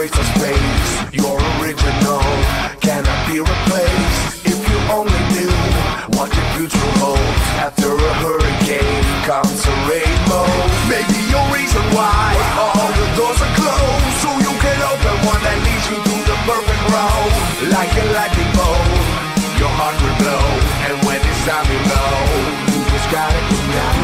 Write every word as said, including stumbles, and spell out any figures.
waste of space. You're original, cannot be replaced. If you only knew what the future holds. After a hurricane comes a rainbow. Maybe your reason why all your doors are closed, so you can open one that leads you to the perfect road. Like a lightning bolt, your heart will blow, and when it's time you know, you just gotta ignite.